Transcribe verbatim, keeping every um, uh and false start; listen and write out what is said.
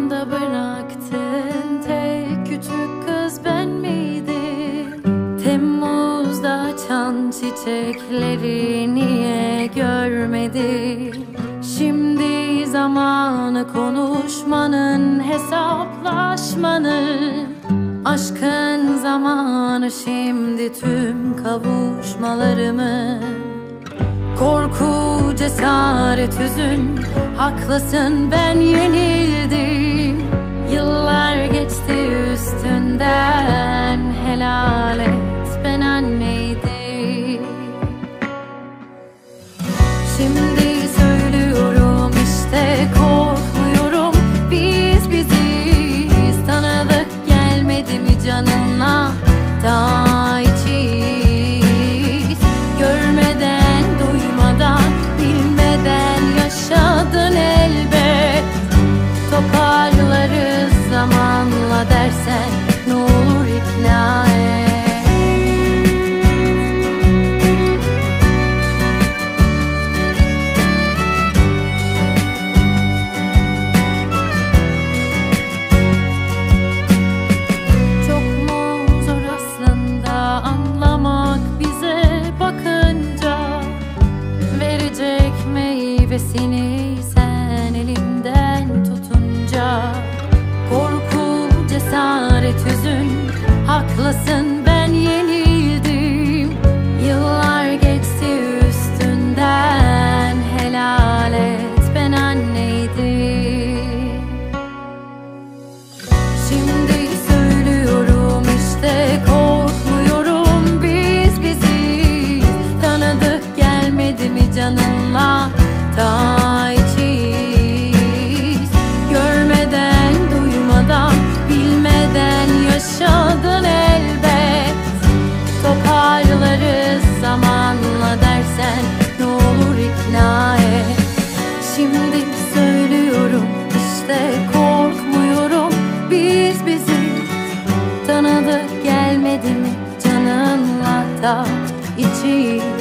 Yanımda bıraktın tek küçük kız ben miydim? Temmuz'da açan çiçekleri niye görmedim? Şimdi zamanı konuşmanın, hesaplaşmanın, aşkın zamanı şimdi tüm kavuşmalarımın. Korku, cesaret, hüzün, haklısın ben yenildim. Yıllar geçti üstünden, helal et ben anneydim. Şimdi söylüyorum işte korkmuyorum, biz biziz. Tanıdık gelmedi mi canınla daha içiz. Görmeden duymadan bilmeden yaşadın elbet. Toparlarız zamanla dersen ne olur ikna et. Meyvesini sen elimden tutunca. Korku, cesaret, hüzün, haklısın ben yenildim. Yıllar geçti üstünden, helal et ben anneydim. Şimdi söylüyorum işte korkmuyorum, biz biziz. Tanıdık gelmedi mi canınla daha içiz. Görmeden duymadan bilmeden yaşadın elbet. Toparlarız zamanla dersen ne olur ikna et. Şimdi söylüyorum işte korkmuyorum, biz biziz. Tanıdık gelmedi mi canınla da içiz.